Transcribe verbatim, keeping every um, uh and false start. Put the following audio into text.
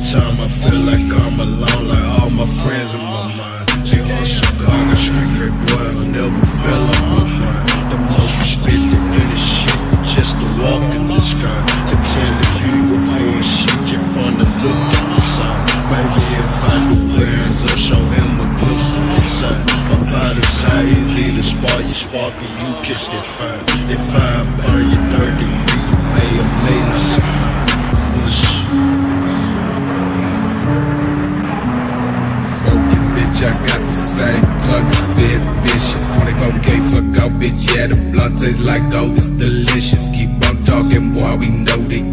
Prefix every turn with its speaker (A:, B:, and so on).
A: time I feel like I'm alone, like all my friends in my mind. See, on Chicago street, great boy, I'll never feel on my mind. The most respected in this shit, just to walk in the sky. To tell if you were full of shit, just from the look on the side. Maybe if I do plans up, show him a glimpse on the side. Up out of sight, you lead the spark, you spark and you catch that fire. That fire burn you dirty, you may or may not survive.
B: Smoking, bitch, I got the same plug, it's dead vicious. Twenty-four K, fuck out, bitch, yeah, the blunt tastes like gold, it's delicious. Keep on talking, boy, we know they